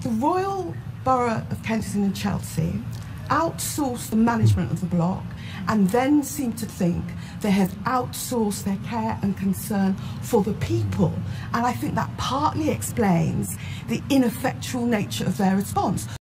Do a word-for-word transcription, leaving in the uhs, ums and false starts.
The Royal Borough of Kensington and Chelsea outsourced the management of the block and then seem to think they have outsourced their care and concern for the people. And I think that partly explains the ineffectual nature of their response.